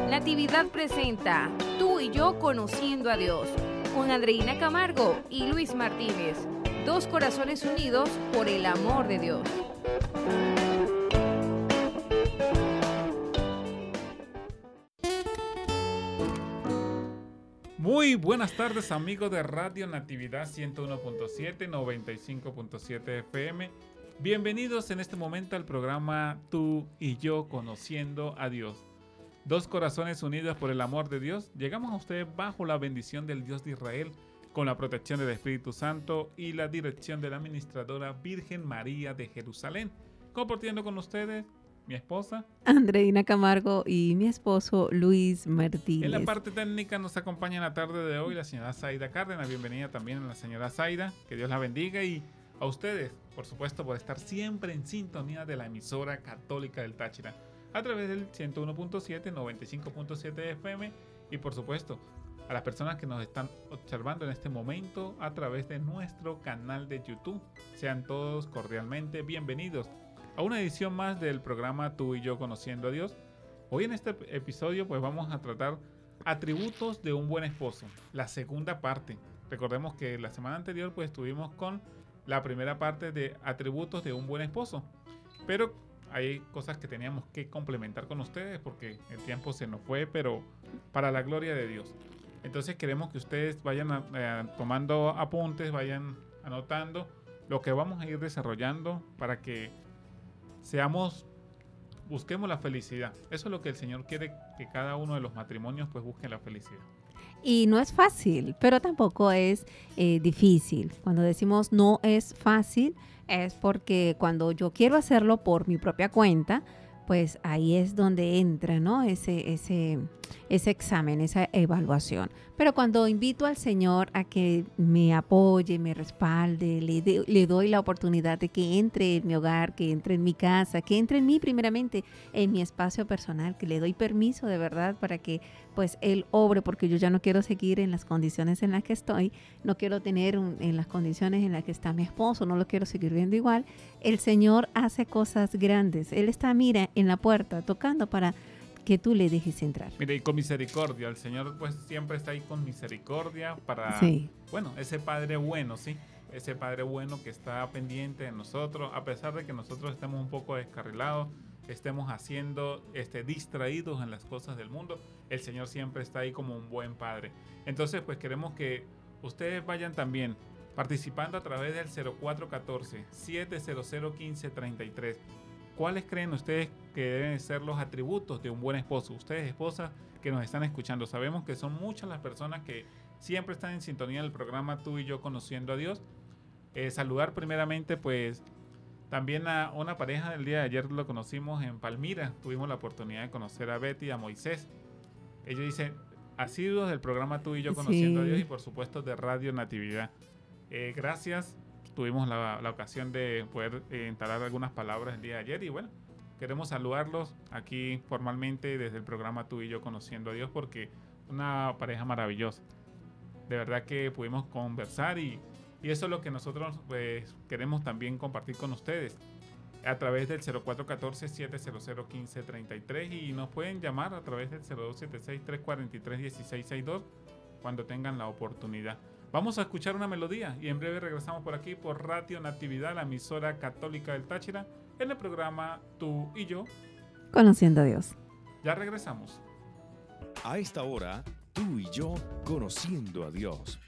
Natividad presenta Tú y yo conociendo a Dios, con Andreina Camargo y Luis Martínez. Dos corazones unidos por el amor de Dios. Muy buenas tardes, amigos de Radio Natividad 101.7, 95.7 FM. Bienvenidos en este momento al programa Tú y yo conociendo a Dios. Dos corazones unidos por el amor de Dios. Llegamos a ustedes bajo la bendición del Dios de Israel, con la protección del Espíritu Santo y la dirección de la administradora Virgen María de Jerusalén. Compartiendo con ustedes mi esposa Andreina Camargo y mi esposo Luis Martínez. En la parte técnica nos acompaña en la tarde de hoy la señora Zaida Cárdenas. Bienvenida también a la señora Zaida. Que Dios la bendiga y a ustedes, por supuesto, por estar siempre en sintonía de la emisora católica del Táchira a través del 101.7, 95.7 FM y por supuesto a las personas que nos están observando en este momento a través de nuestro canal de YouTube. Sean todos cordialmente bienvenidos a una edición más del programa Tú y yo conociendo a Dios. Hoy en este episodio pues vamos a tratar atributos de un buen esposo, la segunda parte. Recordemos que la semana anterior pues estuvimos con la primera parte de atributos de un buen esposo, pero hay cosas que teníamos que complementar con ustedes porque el tiempo se nos fue, pero para la gloria de Dios. Entonces queremos que ustedes vayan tomando apuntes, vayan anotando lo que vamos a ir desarrollando para que busquemos la felicidad. Eso es lo que el Señor quiere, que cada uno de los matrimonios pues busque la felicidad. Y no es fácil, pero tampoco es difícil. Cuando decimos no es fácil, es porque cuando yo quiero hacerlo por mi propia cuenta, pues ahí es donde entra, ¿no? ese examen, esa evaluación. Pero cuando invito al Señor a que me apoye, me respalde, le doy la oportunidad de que entre en mi hogar, que entre en mi casa, que entre en mí primeramente, en mi espacio personal, que le doy permiso de verdad para que pues Él obre, porque yo ya no quiero seguir en las condiciones en las que estoy, no quiero tener en las condiciones en las que está mi esposo, no lo quiero seguir viendo igual. El Señor hace cosas grandes. Él está, mira, en la puerta, tocando para que tú le dejes entrar. Mire, y con misericordia, el Señor pues siempre está ahí con misericordia para, bueno, ese Padre bueno, ¿sí? Ese Padre bueno que está pendiente de nosotros, a pesar de que nosotros estemos un poco descarrilados, estemos distraídos en las cosas del mundo, el Señor siempre está ahí como un buen Padre. Entonces, pues queremos que ustedes vayan también participando a través del 0414-700-1533. ¿Cuáles creen ustedes que deben ser los atributos de un buen esposo? Ustedes, esposas, que nos están escuchando. Sabemos que son muchas las personas que siempre están en sintonía del programa Tú y yo conociendo a Dios. Saludar primeramente, pues, también a una pareja del día de ayer lo conocimos en Palmira. Tuvimos la oportunidad de conocer a Betty y a Moisés. Ellos dicen, asiduos del programa Tú y yo conociendo a Dios y por supuesto de Radio Natividad. Gracias. Tuvimos la ocasión de poder entablar algunas palabras el día de ayer y bueno, queremos saludarlos aquí formalmente desde el programa Tú y yo conociendo a Dios porque una pareja maravillosa. De verdad que pudimos conversar y eso es lo que nosotros pues, queremos también compartir con ustedes a través del 0414-700-1533 y nos pueden llamar a través del 0276-343-1662 cuando tengan la oportunidad. Vamos a escuchar una melodía y en breve regresamos por aquí por Radio Natividad, la emisora católica del Táchira, en el programa Tú y yo conociendo a Dios. Ya regresamos. A esta hora, Tú y yo conociendo a Dios.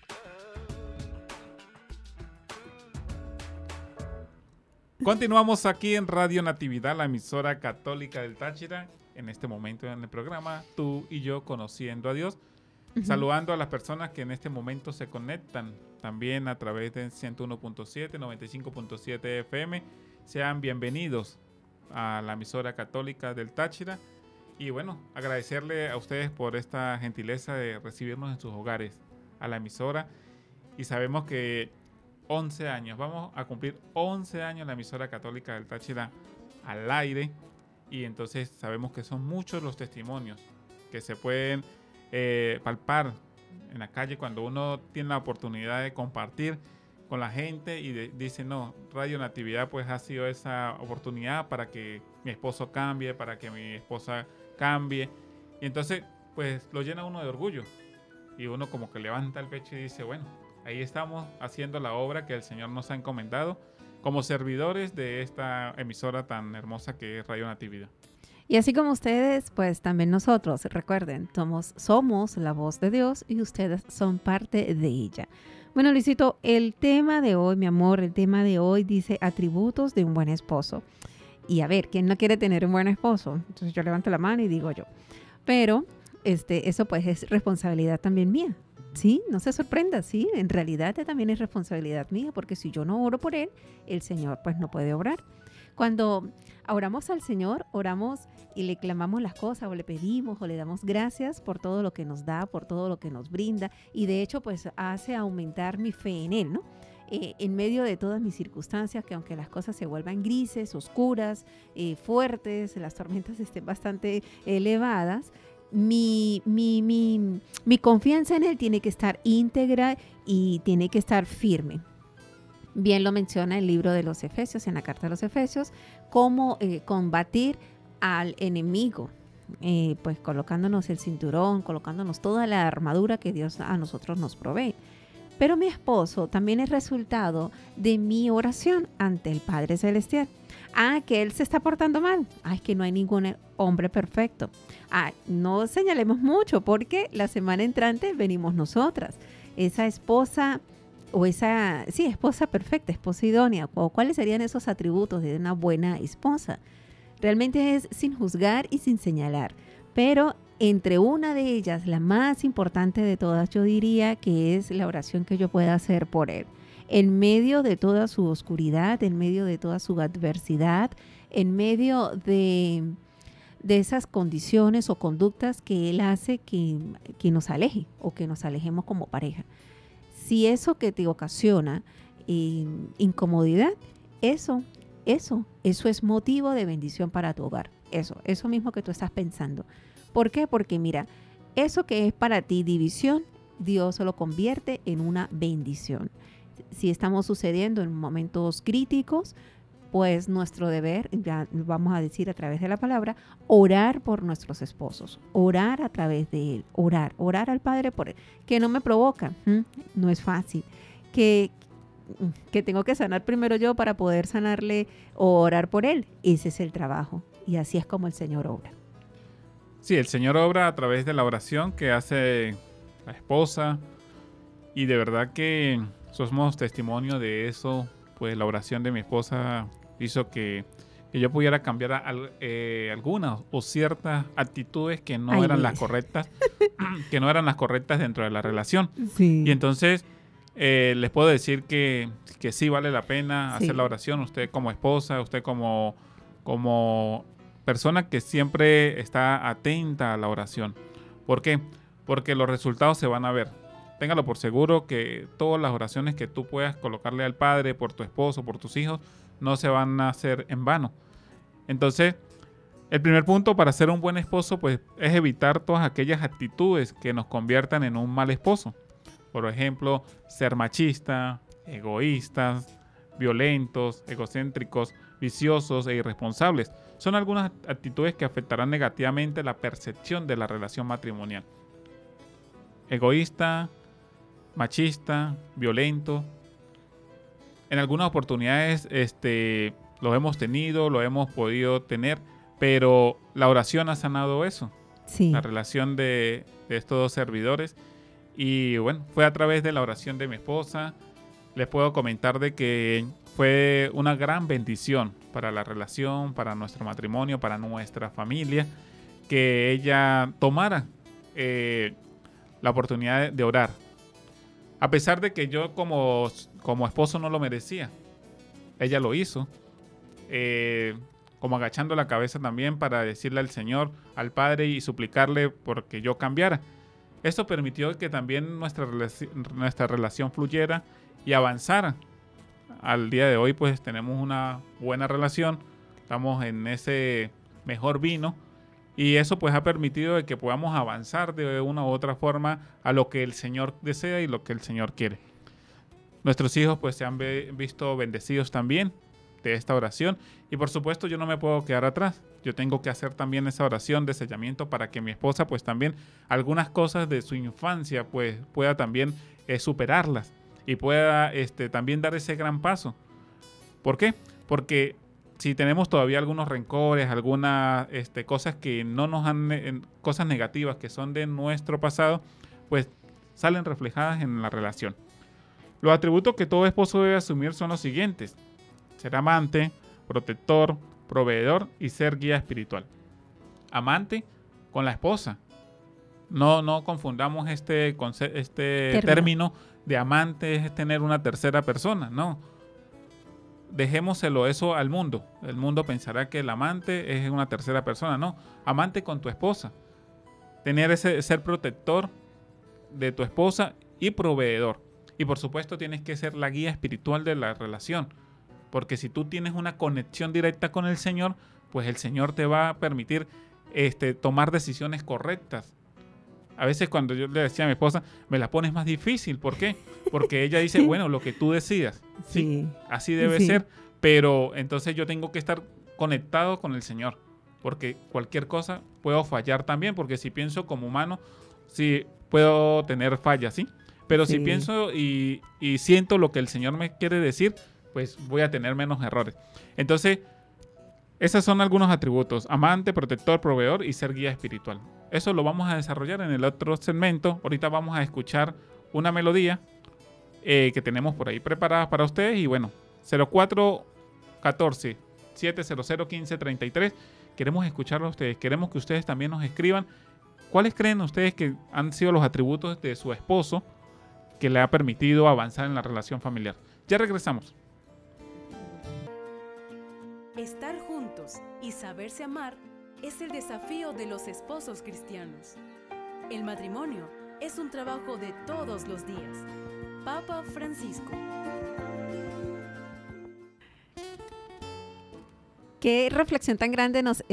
Continuamos aquí en Radio Natividad, la emisora católica del Táchira, en este momento en el programa Tú y yo conociendo a Dios. Saludando a las personas que en este momento se conectan también a través de 101.7, 95.7 FM. Sean bienvenidos a la emisora católica del Táchira. Y bueno, agradecerle a ustedes por esta gentileza de recibirnos en sus hogares, a la emisora. Y sabemos que 11 años, vamos a cumplir 11 años la emisora católica del Táchira al aire. Y entonces sabemos que son muchos los testimonios que se pueden palpar en la calle cuando uno tiene la oportunidad de compartir con la gente y dice, no, Radio Natividad pues ha sido esa oportunidad para que mi esposo cambie, para que mi esposa cambie. Y entonces pues lo llena uno de orgullo. Y uno como que levanta el pecho y dice, bueno, ahí estamos haciendo la obra que el Señor nos ha encomendado como servidores de esta emisora tan hermosa que es Radio Natividad. Y así como ustedes, pues también nosotros, recuerden, somos la voz de Dios y ustedes son parte de ella. Bueno, Luisito, el tema de hoy, mi amor, el tema de hoy dice atributos de un buen esposo. Y a ver, ¿quién no quiere tener un buen esposo? Entonces yo levanto la mano y digo yo. Pero eso pues es responsabilidad también mía. Sí, no se sorprenda, sí, en realidad también es responsabilidad mía, porque si yo no oro por él, el Señor pues no puede obrar. Cuando oramos al Señor, oramos y le clamamos las cosas o le pedimos o le damos gracias por todo lo que nos da, por todo lo que nos brinda, y de hecho pues hace aumentar mi fe en él, ¿no? En medio de todas mis circunstancias, que aunque las cosas se vuelvan grises, oscuras, fuertes, las tormentas estén bastante elevadas, mi confianza en él tiene que estar íntegra y tiene que estar firme. Bien lo menciona el libro de los Efesios, en la carta de los Efesios, cómo combatir al enemigo, pues colocándonos el cinturón, colocándonos toda la armadura que Dios a nosotros nos provee. Pero mi esposo también es resultado de mi oración ante el Padre Celestial. Que él se está portando mal. Es que no hay ningún hombre perfecto. No señalemos mucho, porque la semana entrante venimos nosotras. Esa esposa esposa perfecta, esposa idónea. ¿Cuáles serían esos atributos de una buena esposa? Realmente es sin juzgar y sin señalar. Pero entre una de ellas, la más importante de todas, yo diría que es la oración que yo pueda hacer por él. En medio de toda su oscuridad, en medio de toda su adversidad, en medio de esas condiciones o conductas que él hace que nos aleje o que nos alejemos como pareja. Si eso que te ocasiona incomodidad, eso es motivo de bendición para tu hogar. Eso mismo que tú estás pensando. ¿Por qué? Porque mira, eso que es para ti división, Dios lo convierte en una bendición. Si estamos sucediendo en momentos críticos, pues nuestro deber, ya vamos a decir a través de la palabra, orar por nuestros esposos, orar a través de él, orar al Padre por él, que no me provoca, no es fácil, que tengo que sanar primero yo para poder sanarle o orar por él. Ese es el trabajo y así es como el Señor obra. Sí, el Señor obra a través de la oración que hace la esposa, y de verdad que somos testimonio de eso. Pues la oración de mi esposa hizo que yo pudiera cambiar algunas o ciertas actitudes que no eran las correctas, que no eran las correctas dentro de la relación. Sí. Y entonces les puedo decir que sí vale la pena hacer la oración. Usted como esposa, usted como persona que siempre está atenta a la oración. ¿Por qué? Porque los resultados se van a ver. Téngalo por seguro que todas las oraciones que tú puedas colocarle al Padre por tu esposo, por tus hijos, no se van a hacer en vano. Entonces, el primer punto para ser un buen esposo, pues, es evitar todas aquellas actitudes que nos conviertan en un mal esposo. Por ejemplo, ser machista, egoístas, violentos, egocéntricos, viciosos e irresponsables. Son algunas actitudes que afectarán negativamente la percepción de la relación matrimonial. Egoísta, machista, violento. En algunas oportunidades lo hemos tenido, lo hemos podido tener, pero la oración ha sanado eso. Sí. La relación de estos dos servidores. Y bueno, fue a través de la oración de mi esposa. Les puedo comentar de que fue una gran bendición para la relación, para nuestro matrimonio, para nuestra familia, que ella tomara la oportunidad de orar. A pesar de que yo como esposo no lo merecía, ella lo hizo, como agachando la cabeza también para decirle al Señor, al Padre, y suplicarle porque yo cambiara. Esto permitió que también nuestra relación fluyera y avanzara. Al día de hoy pues tenemos una buena relación, estamos en ese mejor vino, y eso pues ha permitido de que podamos avanzar de una u otra forma a lo que el Señor desea y lo que el Señor quiere. Nuestros hijos pues se han visto bendecidos también. de esta oración. Y por supuesto yo no me puedo quedar atrás. Yo tengo que hacer también esa oración de sellamiento para que mi esposa pues también algunas cosas de su infancia pues pueda también superarlas y pueda también dar ese gran paso. ¿Por qué? Porque si tenemos todavía algunos rencores, algunas cosas que no nos han, cosas negativas que son de nuestro pasado, pues salen reflejadas en la relación. Los atributos que todo esposo debe asumir son los siguientes: ser amante, protector, proveedor y ser guía espiritual. Amante con la esposa. No confundamos este término de amante es tener una tercera persona, no. Dejémoselo eso al mundo. El mundo pensará que el amante es una tercera persona. No, amante con tu esposa. Tener ser protector de tu esposa y proveedor. Y por supuesto tienes que ser la guía espiritual de la relación. Porque si tú tienes una conexión directa con el Señor, pues el Señor te va a permitir tomar decisiones correctas. A veces cuando yo le decía a mi esposa, me la pones más difícil. ¿Por qué? Porque ella dice, bueno, lo que tú decidas. Sí, así debe ser. Pero entonces yo tengo que estar conectado con el Señor. Porque cualquier cosa puedo fallar también. Porque si pienso como humano, sí puedo tener fallas, ¿sí? Pero si pienso y siento lo que el Señor me quiere decir, pues voy a tener menos errores. Entonces, esos son algunos atributos: amante, protector, proveedor y ser guía espiritual. Eso lo vamos a desarrollar en el otro segmento. Ahorita vamos a escuchar una melodía que tenemos por ahí preparada para ustedes. Y bueno, 0414-700-1533. Queremos escucharlo a ustedes. Queremos que ustedes también nos escriban cuáles creen ustedes que han sido los atributos de su esposo que le ha permitido avanzar en la relación familiar. Ya regresamos. Estar juntos y saberse amar es el desafío de los esposos cristianos. El matrimonio es un trabajo de todos los días. Papa Francisco. Qué reflexión tan grande nos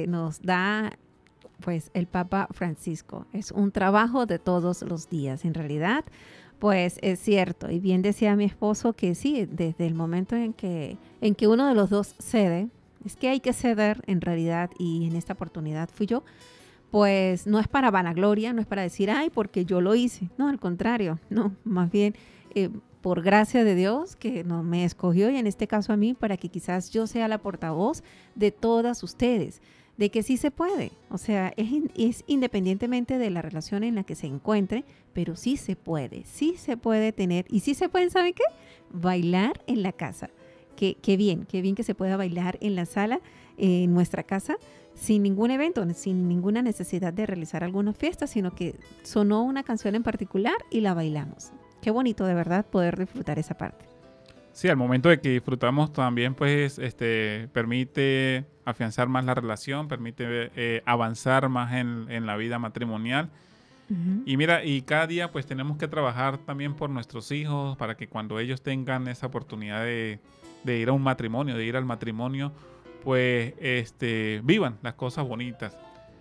da pues el Papa Francisco. Es un trabajo de todos los días. En realidad, pues es cierto. Y bien decía mi esposo que sí, desde el momento en que uno de los dos cede, es que hay que ceder en realidad, y en esta oportunidad fui yo, pues no es para vanagloria, no es para decir, ay, porque yo lo hice. No, al contrario, no, más bien por gracia de Dios que no me escogió, y en este caso a mí, para que quizás yo sea la portavoz de todas ustedes, de que sí se puede. O sea, es independientemente de la relación en la que se encuentre, pero sí se puede tener, y sí se pueden, ¿saben qué? Bailar en la casa. Qué bien que se pueda bailar en la sala, en nuestra casa, sin ningún evento, sin ninguna necesidad de realizar alguna fiesta, sino que sonó una canción en particular y la bailamos. Qué bonito, de verdad, poder disfrutar esa parte. Sí, al momento de que disfrutamos también, pues, permite afianzar más la relación, permite avanzar más en la vida matrimonial. Uh-huh. Y mira, y cada día pues tenemos que trabajar también por nuestros hijos, para que cuando ellos tengan esa oportunidad de ir a un matrimonio, de ir al matrimonio, pues vivan las cosas bonitas.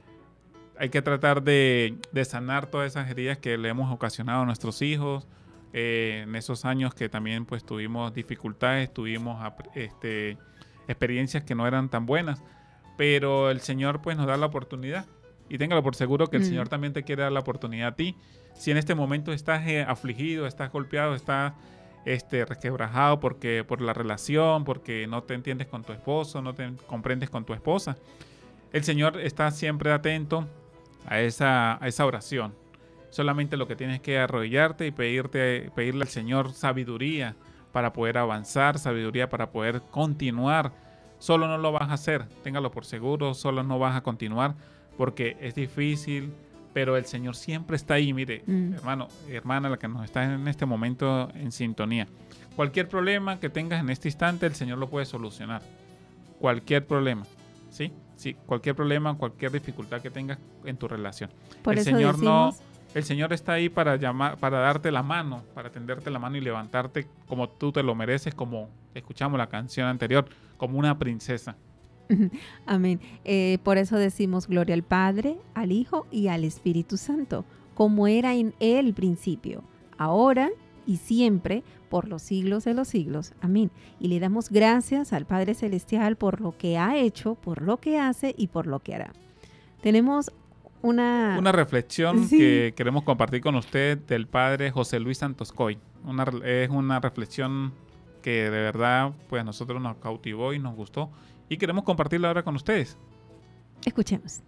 Hay que tratar de sanar todas esas heridas que le hemos ocasionado a nuestros hijos en esos años que también pues tuvimos dificultades, tuvimos experiencias que no eran tan buenas, pero el Señor pues nos da la oportunidad, y téngalo por seguro que el Señor también te quiere dar la oportunidad a ti. Si en este momento estás afligido, estás golpeado, estás resquebrajado por la relación, porque no te entiendes con tu esposo, no te comprendes con tu esposa, el Señor está siempre atento a esa oración. Solamente lo que tienes que arrodillarte y pedirle al Señor sabiduría para poder avanzar, sabiduría para poder continuar. Solo no lo vas a hacer, téngalo por seguro, solo no vas a continuar porque es difícil, pero el Señor siempre está ahí. Mire, hermano, hermana, la que nos está en este momento en sintonía. Cualquier problema que tengas en este instante, el Señor lo puede solucionar. Cualquier problema, ¿sí? Sí, cualquier problema, cualquier dificultad que tengas en tu relación. Por eso decimos... El Señor está ahí para darte la mano, para tenderte la mano y levantarte como tú te lo mereces, como escuchamos la canción anterior, como una princesa. Amén. Por eso decimos gloria al Padre, al Hijo y al Espíritu Santo, como era en el principio, ahora y siempre, por los siglos de los siglos. Amén. Y le damos gracias al Padre Celestial por lo que ha hecho, por lo que hace y por lo que hará. Tenemos una reflexión Sí. que queremos compartir con usted del Padre José Luis Santos Coy. Es una reflexión que de verdad pues a nosotros nos cautivó y nos gustó y queremos compartirla ahora con ustedes. Escuchemos.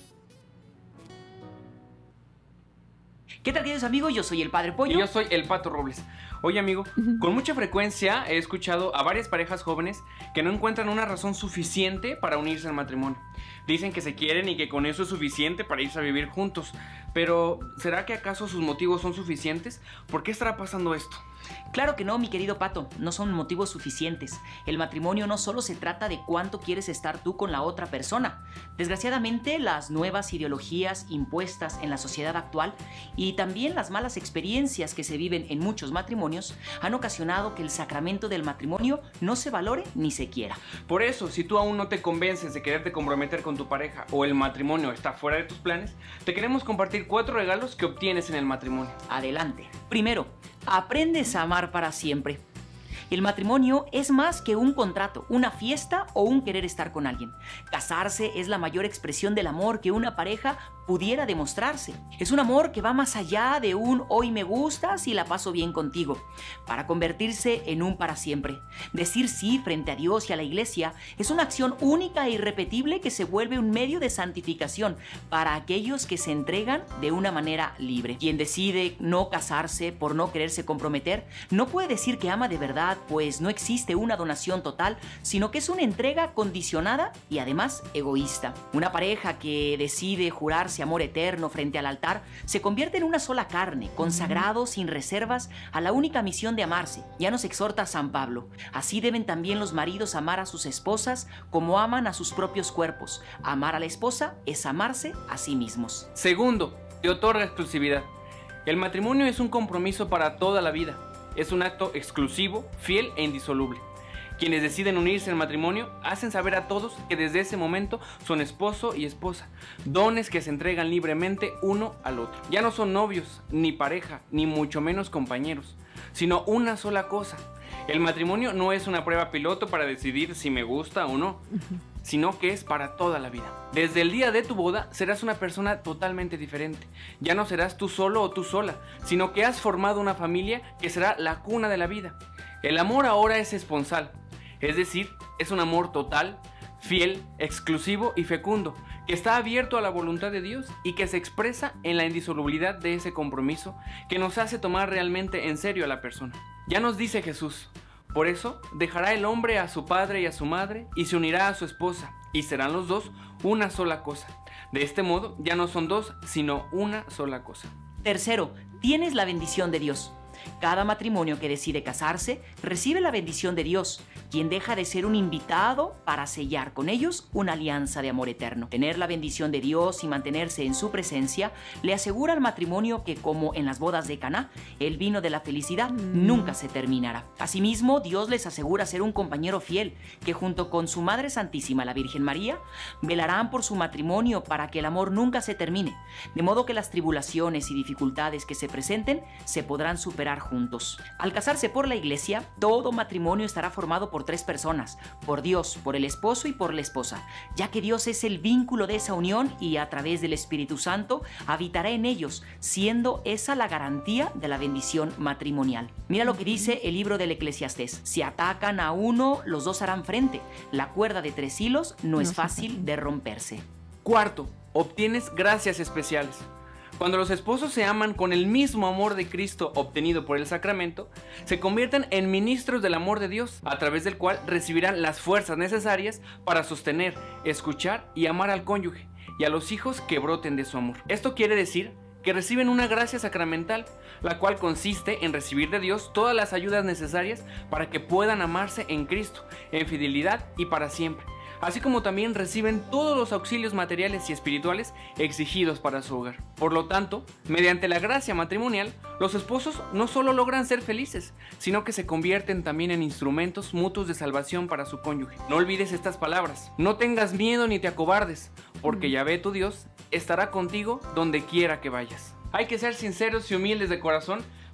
¿Qué tal, queridos amigos? Yo soy el Padre Pollo. Y yo soy el Pato Robles. Oye, amigo, con mucha frecuencia he escuchado a varias parejas jóvenes que no encuentran una razón suficiente para unirse al matrimonio. Dicen que se quieren y que con eso es suficiente para irse a vivir juntos. Pero, ¿será que acaso sus motivos son suficientes? ¿Por qué estará pasando esto? Claro que no, mi querido Pato, no son motivos suficientes. El matrimonio no solo se trata de cuánto quieres estar tú con la otra persona. Desgraciadamente, las nuevas ideologías impuestas en la sociedad actual y también las malas experiencias que se viven en muchos matrimonios han ocasionado que el sacramento del matrimonio no se valore ni se quiera. Por eso, si tú aún no te convences de quererte comprometer con tu pareja o el matrimonio está fuera de tus planes, te queremos compartir 4 regalos que obtienes en el matrimonio. Adelante. Primero, aprendes a amar para siempre. El matrimonio es más que un contrato, una fiesta o un querer estar con alguien. Casarse es la mayor expresión del amor que una pareja pudiera demostrarse. Es un amor que va más allá de un hoy me gustas y la paso bien contigo, para convertirse en un para siempre. Decir sí frente a Dios y a la iglesia es una acción única e irrepetible que se vuelve un medio de santificación para aquellos que se entregan de una manera libre. Quien decide no casarse por no quererse comprometer no puede decir que ama de verdad, pues no existe una donación total, sino que es una entrega condicionada y además egoísta. Una pareja que decide jurarse amor eterno frente al altar se convierte en una sola carne, consagrado sin reservas a la única misión de amarse. Ya nos exhorta San Pablo. Así deben también los maridos amar a sus esposas como aman a sus propios cuerpos. Amar a la esposa es amarse a sí mismos. Segundo, te otorga exclusividad. El matrimonio es un compromiso para toda la vida. Es un acto exclusivo, fiel e indisoluble. Quienes deciden unirse al matrimonio hacen saber a todos que desde ese momento son esposo y esposa, dones que se entregan libremente uno al otro. Ya no son novios, ni pareja, ni mucho menos compañeros, sino una sola cosa. El matrimonio no es una prueba piloto para decidir si me gusta o no, sino que es para toda la vida. Desde el día de tu boda serás una persona totalmente diferente. Ya no serás tú solo o tú sola, sino que has formado una familia que será la cuna de la vida. El amor ahora es esponsal, es decir, es un amor total, fiel, exclusivo y fecundo, que está abierto a la voluntad de Dios y que se expresa en la indisolubilidad de ese compromiso que nos hace tomar realmente en serio a la persona. Ya nos dice Jesús: por eso dejará el hombre a su padre y a su madre y se unirá a su esposa, y serán los dos una sola cosa. De este modo ya no son dos, sino una sola cosa. Tercero, tienes la bendición de Dios. Cada matrimonio que decide casarse recibe la bendición de Dios, quien deja de ser un invitado para sellar con ellos una alianza de amor eterno. Tener la bendición de Dios y mantenerse en su presencia le asegura al matrimonio que, como en las bodas de Caná, el vino de la felicidad nunca se terminará. Asimismo, Dios les asegura ser un compañero fiel, que junto con su Madre Santísima, la Virgen María, velarán por su matrimonio para que el amor nunca se termine, de modo que las tribulaciones y dificultades que se presenten se podrán superar juntos. Al casarse por la iglesia, todo matrimonio estará formado por 3 personas: por Dios, por el esposo y por la esposa, ya que Dios es el vínculo de esa unión y a través del Espíritu Santo habitará en ellos, siendo esa la garantía de la bendición matrimonial. Mira lo que dice el libro del Eclesiastés: si atacan a uno, los dos harán frente. La cuerda de 3 hilos no es fácil de romperse. Cuarto, obtienes gracias especiales. Cuando los esposos se aman con el mismo amor de Cristo obtenido por el sacramento, se convierten en ministros del amor de Dios, a través del cual recibirán las fuerzas necesarias para sostener, escuchar y amar al cónyuge y a los hijos que broten de su amor. Esto quiere decir que reciben una gracia sacramental, la cual consiste en recibir de Dios todas las ayudas necesarias para que puedan amarse en Cristo, en fidelidad y para siempre, así como también reciben todos los auxilios materiales y espirituales exigidos para su hogar. Por lo tanto, mediante la gracia matrimonial, los esposos no solo logran ser felices, sino que se convierten también en instrumentos mutuos de salvación para su cónyuge. No olvides estas palabras: no tengas miedo ni te acobardes, porque Yahvé tu Dios estará contigo donde quiera que vayas. Hay que ser sinceros y humildes de corazón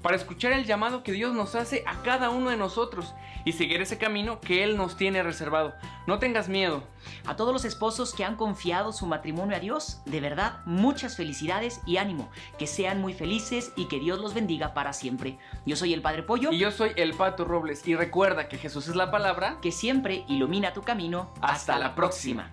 para escuchar el llamado que Dios nos hace a cada uno de nosotros y seguir ese camino que Él nos tiene reservado. No tengas miedo. A todos los esposos que han confiado su matrimonio a Dios, de verdad, muchas felicidades y ánimo. Que sean muy felices y que Dios los bendiga para siempre. Yo soy el Padre Pollo. Y yo soy el Pato Robles. Y recuerda que Jesús es la palabra que siempre ilumina tu camino. Hasta la próxima.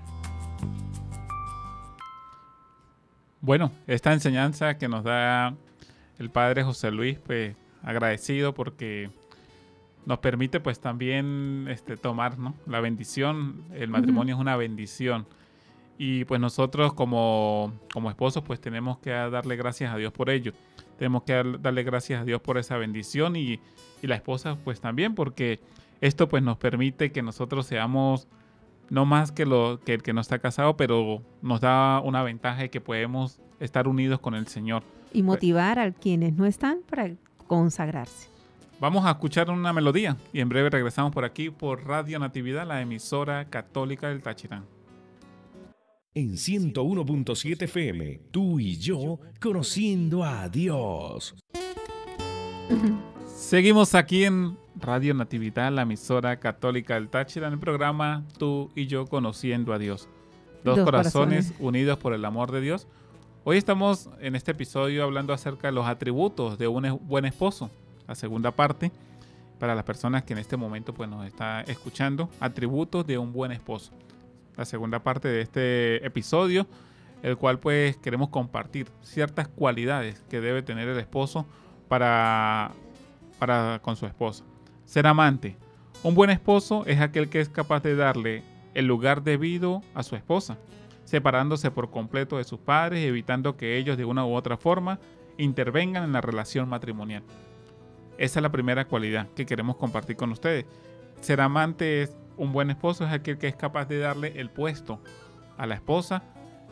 Bueno, esta enseñanza que nos da el Padre José Luis, pues agradecido porque nos permite pues también tomar, ¿no?, la bendición. El matrimonio es una bendición y pues nosotros como esposos pues tenemos que darle gracias a Dios por ello. Tenemos que darle gracias a Dios por esa bendición y la esposa pues también, porque esto pues nos permite que nosotros seamos no más que el que no está casado, pero nos da una ventaja de que podemos estar unidos con el Señor. Y motivar a quienes no están para consagrarse. Vamos a escuchar una melodía y en breve regresamos por aquí por Radio Natividad, la emisora católica del Táchira. En 101.7 FM, tú y yo conociendo a Dios. Seguimos aquí en Radio Natividad, la emisora católica del Táchira, en el programa Tú y yo conociendo a Dios. Dos corazones unidos por el amor de Dios. Hoy estamos en este episodio hablando acerca de los atributos de un buen esposo. La segunda parte, para las personas que en este momento pues, nos está escuchando, atributos de un buen esposo. La segunda parte de este episodio, el cual pues queremos compartir ciertas cualidades que debe tener el esposo para con su esposa. Ser amante. Un buen esposo es aquel que es capaz de darle el lugar debido a su esposa, separándose por completo de sus padres y evitando que ellos de una u otra forma intervengan en la relación matrimonial. Esa es la primera cualidad que queremos compartir con ustedes. Ser amante es un buen esposo, es aquel que es capaz de darle el puesto a la esposa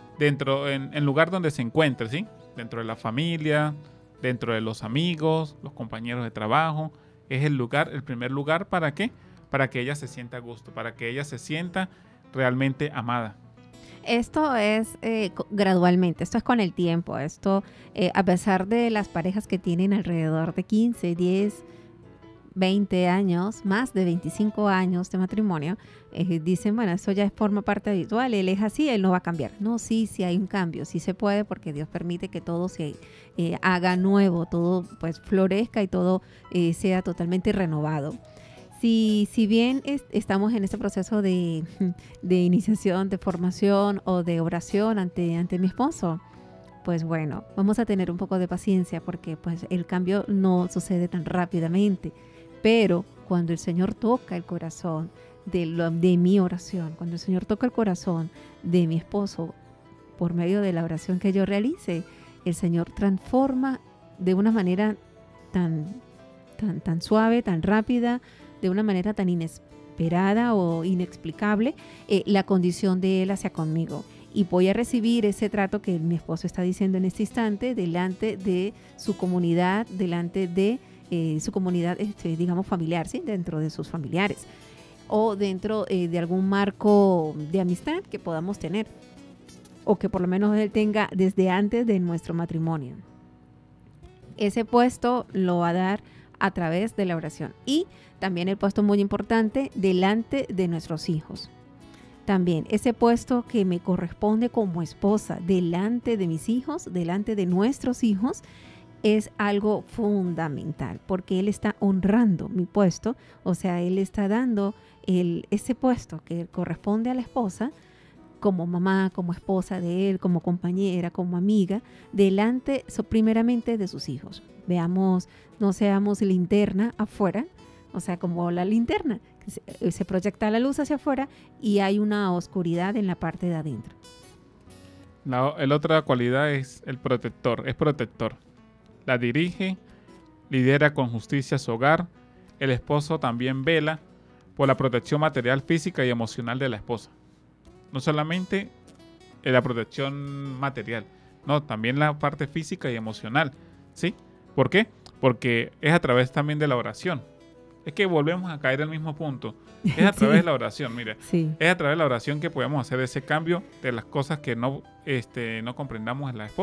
en lugar donde se encuentre, ¿sí? Dentro de la familia, dentro de los amigos, los compañeros de trabajo. Es el primer lugar, ¿para qué? Para que ella se sienta a gusto, para que ella se sienta realmente amada. Esto es gradualmente, esto es con el tiempo. Esto, a pesar de las parejas que tienen alrededor de 15, 10, 20 años, más de 25 años de matrimonio, dicen, bueno, eso ya forma parte habitual, él es así, él no va a cambiar. No, sí hay un cambio, sí se puede, porque Dios permite que todo se haga nuevo, todo pues florezca y todo sea totalmente renovado. Si bien estamos en este proceso de iniciación, de formación o de oración ante mi esposo, pues bueno, vamos a tener un poco de paciencia porque pues el cambio no sucede tan rápidamente. Pero cuando el Señor toca el corazón de mi oración, cuando el Señor toca el corazón de mi esposo por medio de la oración que yo realice, el Señor transforma de una manera tan suave, tan rápida, de una manera tan inesperada o inexplicable, la condición de Él hacia conmigo. Y voy a recibir ese trato que mi esposo está diciendo en este instante delante de su comunidad, delante de su comunidad, digamos, familiar, ¿sí? Dentro de sus familiares o dentro de algún marco de amistad que podamos tener o que por lo menos él tenga desde antes de nuestro matrimonio. Ese puesto lo va a dar a través de la oración y también el puesto muy importante delante de nuestros hijos. También ese puesto que me corresponde como esposa delante de mis hijos, delante de nuestros hijos, es algo fundamental porque Él está honrando mi puesto, o sea, Él está dando ese puesto que corresponde a la esposa como mamá, como esposa de Él, como compañera, como amiga, delante primeramente de sus hijos. Veamos, no seamos linterna afuera, o sea, como la linterna, se proyecta la luz hacia afuera y hay una oscuridad en la parte de adentro. La otra cualidad es el protector, es protector. La dirige, lidera con justicia su hogar. El esposo también vela por la protección material, física y emocional de la esposa. No solamente la protección material, no, también la parte física y emocional, ¿sí? ¿Por qué? Porque es a través también de la oración. Es que volvemos a caer en el mismo punto. Es a través de la oración, mire. Sí. Es a través de la oración que podemos hacer ese cambio de las cosas que no comprendamos en la esposa.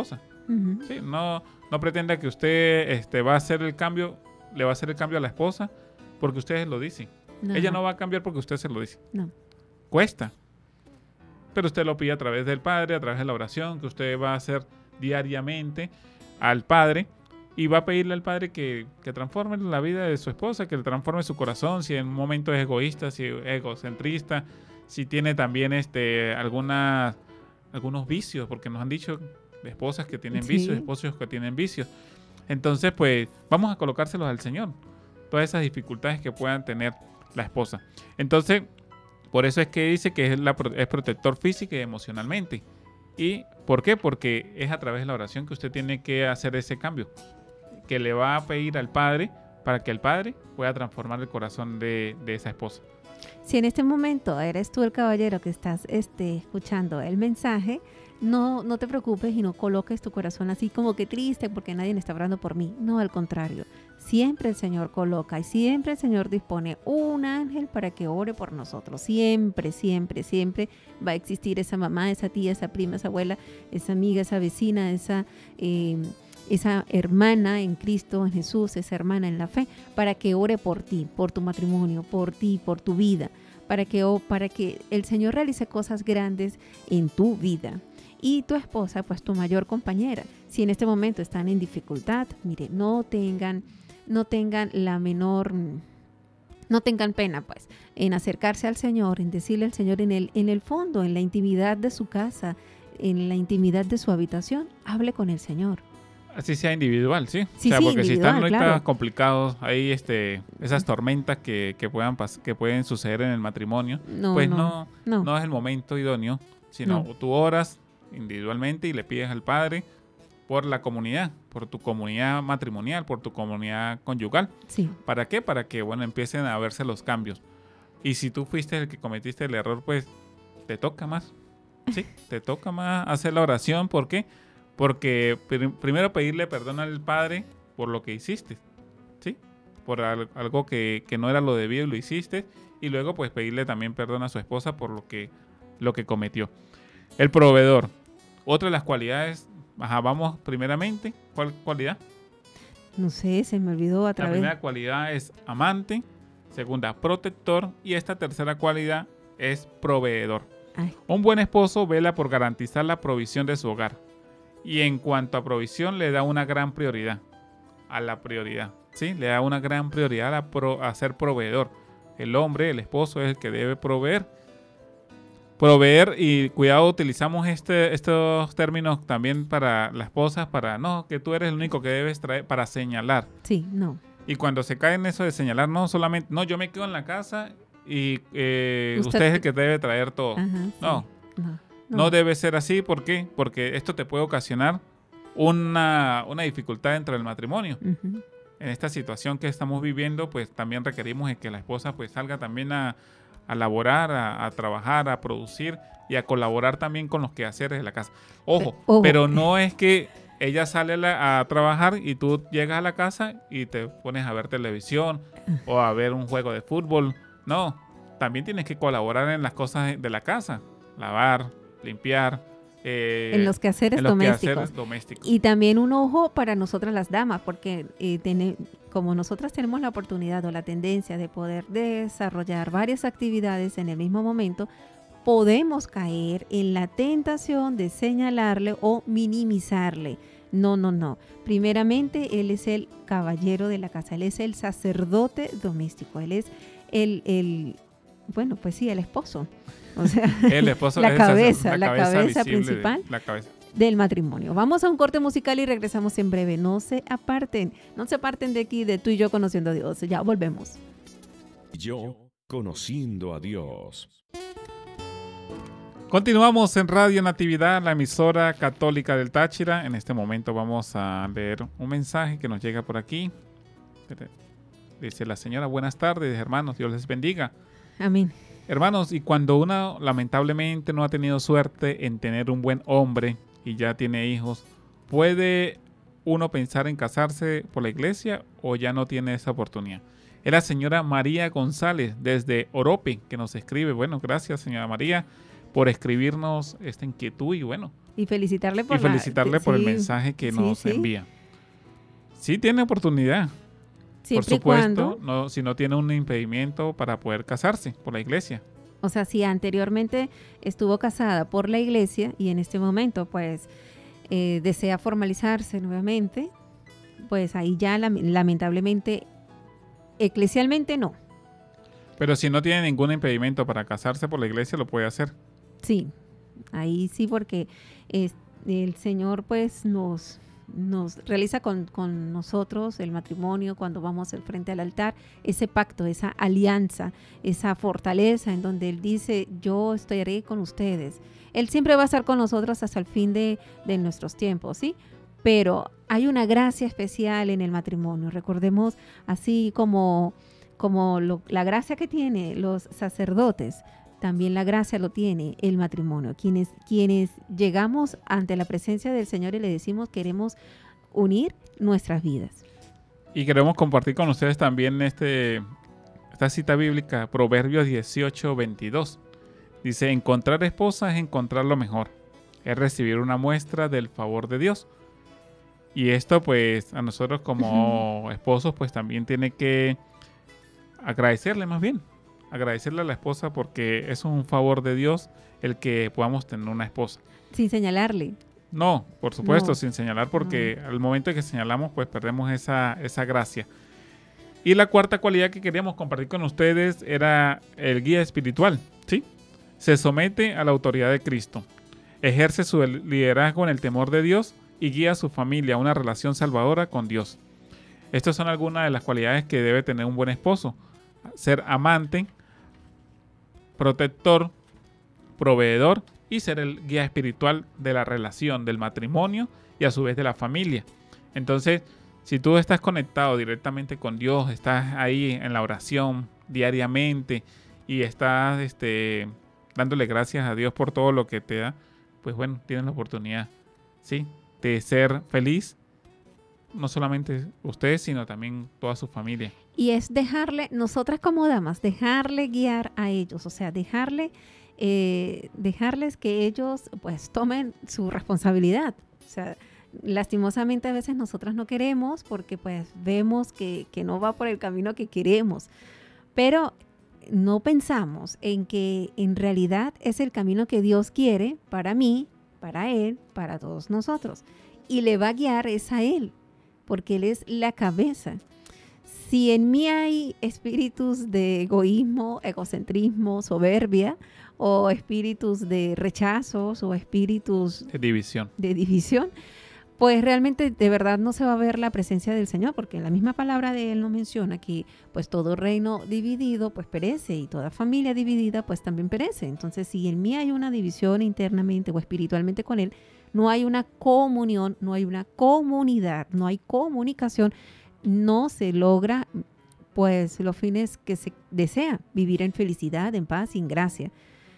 Ujú. ¿sí? No pretenda que usted va a hacer el cambio, le va a hacer el cambio a la esposa porque usted lo dice. Ella no va a cambiar porque usted se lo dice. No. Cuesta. Pero usted lo pide a través del Padre, a través de la oración que usted va a hacer diariamente al Padre, y va a pedirle al Padre que transforme la vida de su esposa, que le transforme su corazón, si en un momento es egoísta, si es egocentrista, si tiene también algunos vicios, porque nos han dicho de esposas que tienen Sí. vicios, esposos que tienen vicios. Entonces, pues, vamos a colocárselos al Señor, todas esas dificultades que puedan tener la esposa. Entonces, por eso es que dice que es protector física y emocionalmente. ¿Y por qué? Porque es a través de la oración que usted tiene que hacer ese cambio, que le va a pedir al Padre para que el Padre pueda transformar el corazón de esa esposa. Si en este momento eres tú el caballero que estás escuchando el mensaje, no te preocupes y no coloques tu corazón así como que triste porque nadie me está orando por mí. No, al contrario. Siempre el Señor coloca y siempre el Señor dispone un ángel para que ore por nosotros. Siempre, siempre, siempre va a existir esa mamá, esa tía, esa prima, esa abuela, esa amiga, esa vecina, esa hermana en Cristo, en Jesús, esa hermana en la fe, para que ore por ti, por tu matrimonio, por ti, por tu vida, para que el Señor realice cosas grandes en tu vida. Y tu esposa, pues tu mayor compañera, si en este momento están en dificultad, mire, no tengan pena, pues, en acercarse al Señor, en decirle al Señor en el fondo, en la intimidad de su casa, en la intimidad de su habitación, hable con el Señor. Así sea individual, ¿sí? Sí, porque individual, si están ahorita claro. complicados, hay esas tormentas que pueden suceder en el matrimonio, No, pues no. no es el momento idóneo, sino No. tú oras individualmente y le pides al Padre por la comunidad, por tu comunidad matrimonial, por tu comunidad conyugal. Sí. ¿Para qué? Para que, empiecen a verse los cambios. Y si tú fuiste el que cometiste el error, pues te toca más. Sí, te toca más hacer la oración. ¿Por qué? Porque primero pedirle perdón al Padre por lo que hiciste, ¿sí? Por algo que no era lo debido y lo hiciste. Y luego, pues, pedirle también perdón a su esposa por lo que cometió. El proveedor. Otra de las cualidades. Vamos primeramente. ¿Cuál cualidad? No sé, se me olvidó a La través. primera cualidad es amante. Segunda, protector. Y esta tercera cualidad es proveedor. Ay, Un buen esposo vela por garantizar la provisión de su hogar. Y en cuanto a provisión, le da una gran prioridad a la prioridad. ¿Sí? Le da una gran prioridad a ser proveedor. El hombre, el esposo, es el que debe proveer. Proveer, y cuidado, utilizamos estos términos también para las esposas, que tú eres el único que debes traer, para señalar. sí, no. Y cuando se cae en eso de señalar, no solamente, yo me quedo en la casa y usted es el que debe traer todo. Ajá, sí. No. No debe ser así. ¿Por qué? Porque esto te puede ocasionar una dificultad dentro del matrimonio. Ujú. En esta situación que estamos viviendo, pues también requerimos de que la esposa pues salga también a laborar, a trabajar, a producir y a colaborar también con los quehaceres de la casa. Ojo, pero no es que ella sale a trabajar y tú llegas a la casa y te pones a ver televisión o a ver un juego de fútbol. No, también tienes que colaborar en las cosas de la casa, lavar, limpiar. En los quehaceres en los domésticos. quehaceres domésticos. Y también un ojo para nosotras las damas, porque como nosotras tenemos la oportunidad o la tendencia de poder desarrollar varias actividades en el mismo momento, podemos caer en la tentación de señalarle o minimizarle. No. Primeramente, él es el caballero de la casa, él es el sacerdote doméstico, él es el esposo. O sea, el esposo la es cabeza visible principal la cabeza. del matrimonio. Vamos a un corte musical y regresamos en breve. No se aparten de aquí, de Tú y Yo Conociendo a Dios. Ya volvemos. Yo conociendo a Dios. Continuamos en Radio Natividad, la emisora católica del Táchira. En este momento vamos a leer un mensaje que nos llega por aquí. Dice la señora: buenas tardes, hermanos, Dios les bendiga. Amén. Hermanos, y cuando uno lamentablemente no ha tenido suerte en tener un buen hombre y ya tiene hijos, ¿puede uno pensar en casarse por la iglesia o ya no tiene esa oportunidad? Es la señora María González desde Orope que nos escribe. Bueno, gracias, señora María, por escribirnos esta inquietud y bueno, Y felicitarle por, por el sí, mensaje que sí, nos sí. envía. Sí tiene oportunidad, por Siempre y supuesto, cuando, si no tiene un impedimento para poder casarse por la iglesia. o sea, si anteriormente estuvo casada por la iglesia y en este momento pues desea formalizarse nuevamente, pues ahí ya lamentablemente, eclesialmente no. Pero si no tiene ningún impedimento para casarse por la iglesia, lo puede hacer. Sí, ahí sí, porque el Señor pues nos realiza con nosotros el matrimonio cuando vamos al frente al altar, ese pacto, esa alianza, esa fortaleza en donde Él dice, yo estaré con ustedes. Él siempre va a estar con nosotros hasta el fin de nuestros tiempos, ¿sí? Pero hay una gracia especial en el matrimonio. Recordemos, así como la gracia que tienen los sacerdotes, también la gracia lo tiene el matrimonio. Quienes llegamos ante la presencia del Señor y le decimos queremos unir nuestras vidas. Y queremos compartir con ustedes también esta cita bíblica, Proverbios 18:22. Dice, encontrar esposa es encontrar lo mejor, es recibir una muestra del favor de Dios. Y esto pues a nosotros como esposos pues también tiene que agradecerle a la esposa porque es un favor de Dios el que podamos tener una esposa. Sin señalarle. No, por supuesto, No. sin señalar porque al momento que señalamos pues perdemos esa gracia. Y la cuarta cualidad que queríamos compartir con ustedes era el guía espiritual, ¿sí? Se somete a la autoridad de Cristo, ejerce su liderazgo en el temor de Dios y guía a su familia a una relación salvadora con Dios. Estas son algunas de las cualidades que debe tener un buen esposo. Ser amante, protector, proveedor y ser el guía espiritual de la relación, del matrimonio y a su vez de la familia. Entonces, si tú estás conectado directamente con Dios, estás ahí en la oración diariamente y estás dándole gracias a Dios por todo lo que te da, pues bueno, tienes la oportunidad, ¿sí?, de ser feliz, no solamente ustedes, sino también toda su familia. Y es nosotras como damas, dejarle guiar a ellos, o sea, dejarles que ellos pues tomen su responsabilidad. O sea, lastimosamente a veces nosotras no queremos porque pues vemos que no va por el camino que queremos, pero no pensamos en que en realidad es el camino que Dios quiere para mí, para Él, para todos nosotros. Y le va a guiar es a Él, porque Él es la cabeza. Si en mí hay espíritus de egoísmo, egocentrismo, soberbia, o espíritus de rechazos, o espíritus de división, pues realmente de verdad no se va a ver la presencia del Señor, porque la misma palabra de Él nos menciona que pues todo reino dividido pues perece y toda familia dividida pues también perece. Entonces si en mí hay una división internamente o espiritualmente con Él, no hay una comunión, no hay una comunidad, no hay comunicación, no se logra pues los fines que se desea, vivir en felicidad, en paz, en gracia,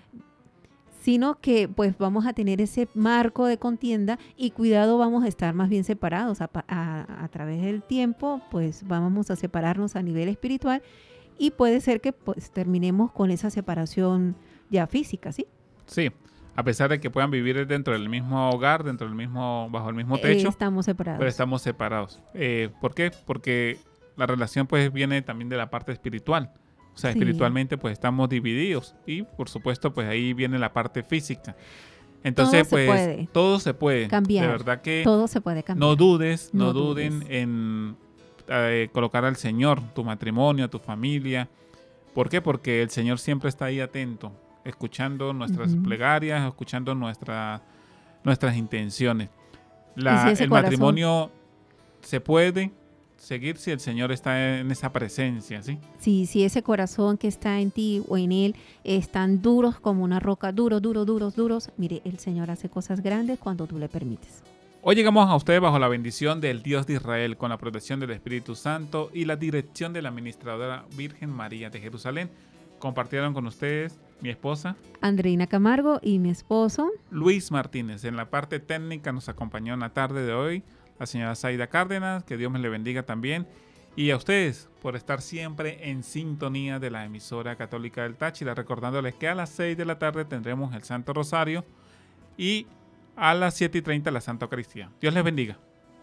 sino que pues vamos a tener ese marco de contienda y cuidado, vamos a estar más bien separados a través del tiempo, pues vamos a separarnos a nivel espiritual y puede ser que pues terminemos con esa separación ya física, ¿sí? Sí, a pesar de que puedan vivir dentro del mismo hogar, bajo el mismo techo, estamos separados. Pero estamos separados. ¿Por qué? Porque la relación pues viene también de la parte espiritual. O sea, Sí. Espiritualmente pues estamos divididos y por supuesto pues ahí viene la parte física. Entonces todo se puede cambiar. De verdad que Todo se puede cambiar. no duden dudes. en colocar al Señor, tu matrimonio, tu familia. ¿Por qué? Porque el Señor siempre está ahí atento, escuchando nuestras plegarias, escuchando nuestras intenciones. El matrimonio se puede seguir si el Señor está en esa presencia, ¿sí? Sí, si ese corazón que está en ti o en Él están duros como una roca, duros, mire, el Señor hace cosas grandes cuando tú le permites. Hoy llegamos a ustedes bajo la bendición del Dios de Israel, con la protección del Espíritu Santo y la dirección de la administradora Virgen María de Jerusalén. Compartieron con ustedes mi esposa Andreina Camargo y mi esposo Luis Martínez. En la parte técnica nos acompañó en la tarde de hoy la señora Zaida Cárdenas, que Dios me le bendiga también. Y a ustedes por estar siempre en sintonía de la emisora católica del Táchira, recordándoles que a las 6 de la tarde tendremos el Santo Rosario y a las 7:30 la Santa Eucaristía. Dios les bendiga.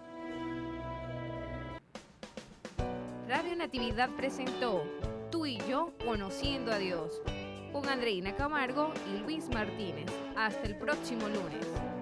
Radio Natividad presentó Tú y yo conociendo a Dios con Andreina Camargo y Luis Martínez. Hasta el próximo lunes.